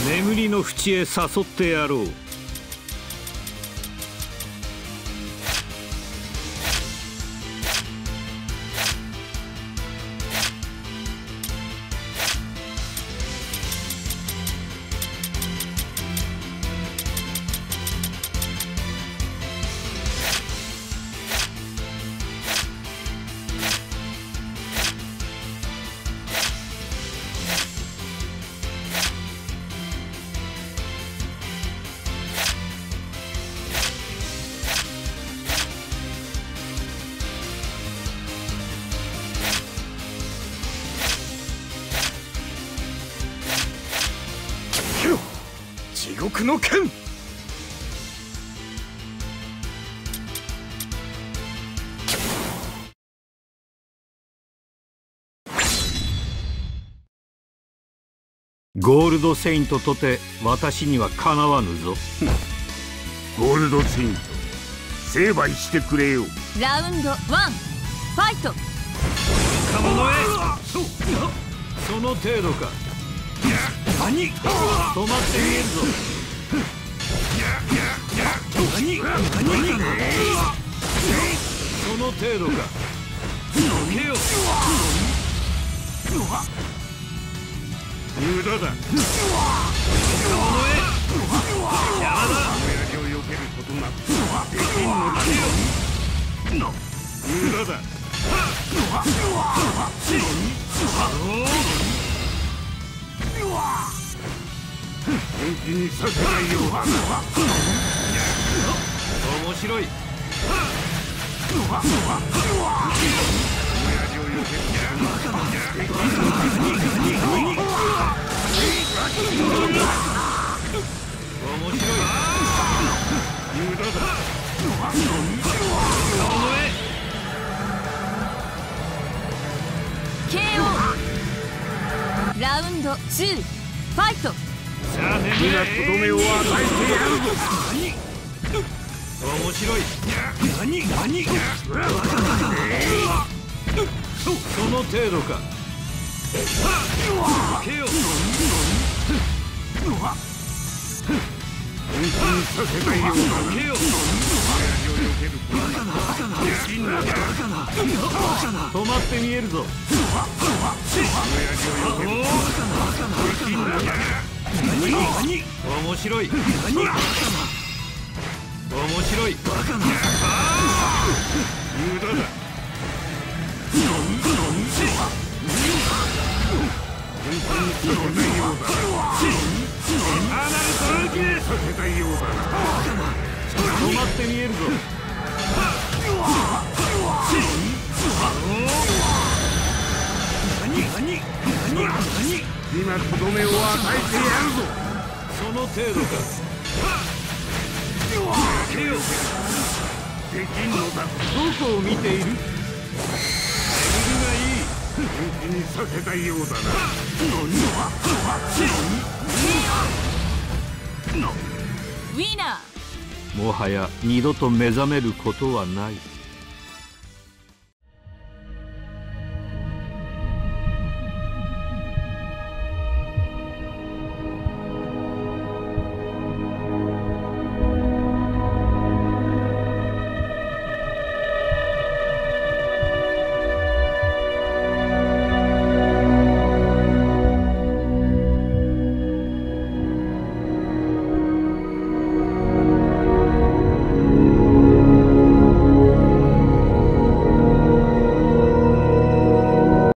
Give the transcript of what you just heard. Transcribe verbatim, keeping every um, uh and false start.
眠りの淵へ誘ってやろう。 地獄の剣。 ゴールドセイントとて私にはかなわぬぞ。 ゴールドセイント、成敗してくれよ。 ラウンドワン、ファイト。 かものへ。その程度か。何？止まってみえるぞ。何？何？その程度か。どけよ。無駄だ。かものへ。邪魔だ。 親父を避けることなくできんのだよ。無駄だ。本気にさせないようだな。 面白い。 親父を避けることなくできんのだよ。 面白い。 無駄だ。 ケーオー。ラウンドツー、ファイト。 さあ眠れ。 今とどめを与えてやるぞ。 面白い。何？何？その程度か。けよ。 本気にさせないようだな。 けよ。止まって見えるぞ。面白い。面白い。 無駄だ。本当にさせないようだな。させたいようだな。 止まって見えるぞ。 今とどめを与えてやるぞ。 その程度か。けよ。 できんのだ。 どこを見ている？眠りがいい。 本気にさせたいようだな。 ウィナー。 もはや二度と目覚めることはない。